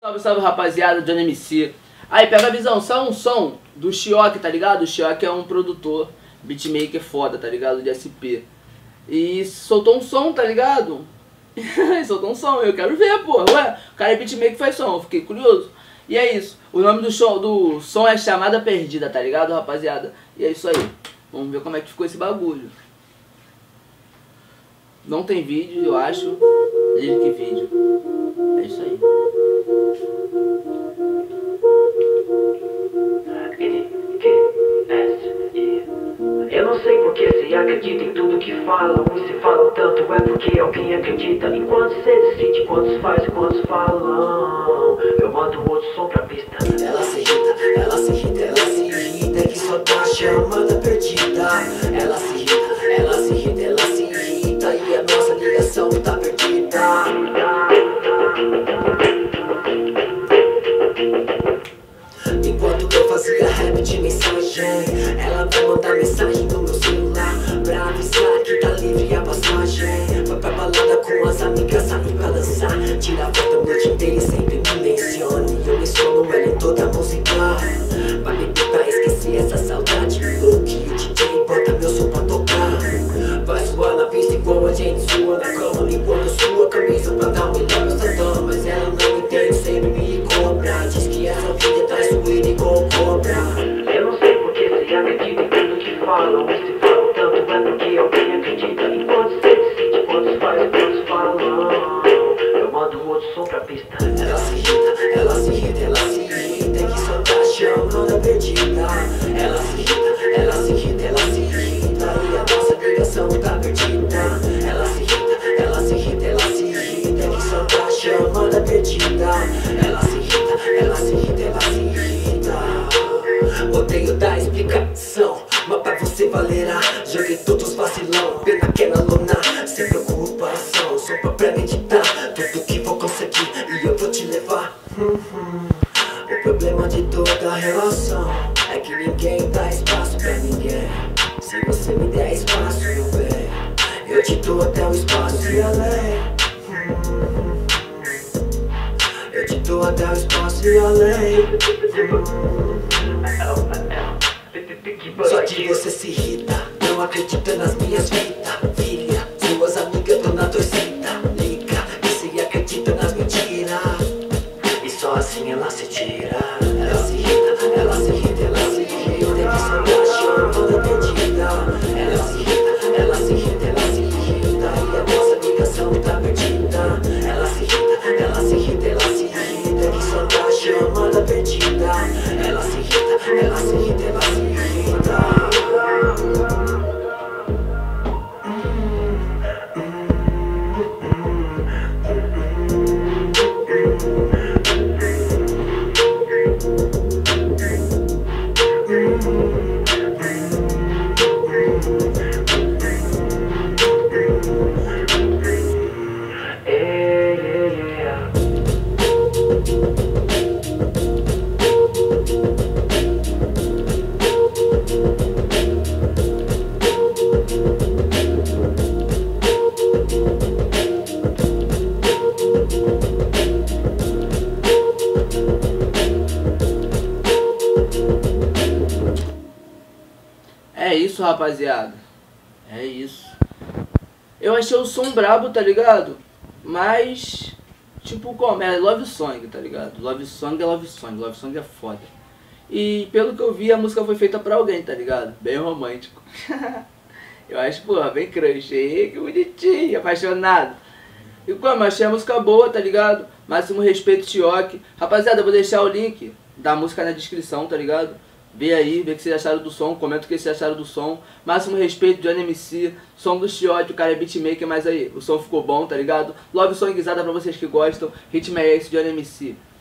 Salve, salve rapaziada, Johnny MC. Aí, pega a visão, saiu um som do Chioque, tá ligado? O Chioque é um produtor, beatmaker foda, tá ligado? De SP. E soltou um som, tá ligado? Soltou um som, eu quero ver, porra. Ué, o cara é beatmaker que faz som, eu fiquei curioso. E é isso, o nome do som é Chamada Perdida, tá ligado, rapaziada? E é isso aí, vamos ver como é que ficou esse bagulho. Não tem vídeo, eu acho. Lyric vídeo. É isso aí. Eu não sei porque se acredita em tudo que falam. E se falam tanto é porque alguém acredita. Enquanto você decide quantos faz e quantos falam, eu mando outro som pra pista. Ela se irrita, ela se irrita, ela se irrita, que só tá chamada perdida. Ela se irrita, ela se irrita, ela se irrita, e a nossa ligação tá perdida. Enquanto eu fazia rap de mensagem, ela vai mandar mensagem no meu celular pra avisar que tá livre a passagem. Vai pra balada com as amigas, sair pra dançar, tira foto a noite inteira e sempre me menciona. E eu menciono ela em toda a música. Vai beber pra esquecer essa saudade. O que o DJ bota meu som pra tocar. Vai suar na pista igual a gente sua na cama, limpando sua camisa pra dar um melhor no santão. Mas ela não entende, sempre me cobra. Diz que essa vida tá suída igual cobra. Eu não sei porque se acredita em tudo que falam. E se falam tanto é porque alguém acredita. Enquanto você decide quantos faz e quantos falam, eu mando outro som pra pista. Ela se irrita, ela se irrita, ela se irrita, que só tá chamando perdida. Ela se irrita, ela se irrita, ela se irrita, e a nossa ligação tá perdida. Ela se irrita, ela se irrita, ela se irrita, que só tá chamando perdida. Ela se irrita, ela se irrita, ela se irrita. Odeio dar explicação, mas pra você valerá. Joguei todos os vacilão, bem naquela lona, sem preocupação, só pra premeditar tudo que vou conseguir e eu vou te levar. O problema de toda relação é que ninguém dá espaço pra ninguém. Se você me der espaço, meu bem, eu te dou até o espaço e além. Eu te dou até o espaço e além. Só de você se irrita, não acredita nas minhas fitas. Filha, suas amigas tão na torcida. Liga, e se acredita nas mentiras, e só assim ela se tira. Ela se irrita, ela se irrita, ela se irrita, que só tá chamando perdida. Ela se irrita, ela se irrita, ela se irrita, e a nossa ligação tá perdida. Ela se irrita, ela se irrita, ela se irrita, que só tá chamando perdida. Ela se irrita, ela se irrita, ela se irrita. É isso, rapaziada. É isso. Eu achei o som brabo, tá ligado? Mas, tipo, como? É love song, tá ligado? Love song é love song. Love song é foda. E pelo que eu vi, a música foi feita pra alguém, tá ligado? Bem romântico. Eu acho, porra, bem crush. Ei, que bonitinho, apaixonado. E como? Achei a música boa, tá ligado? Máximo respeito, Chioque. Rapaziada, eu vou deixar o link da música na descrição, tá ligado? Vê aí, vê o que vocês acharam do som, comenta o que vocês acharam do som. Máximo respeito, Johnny MC, som do Chioque, o cara é beatmaker, mas aí, o som ficou bom, tá ligado? Love songzada pra vocês que gostam, ritmo é esse, Johnny MC.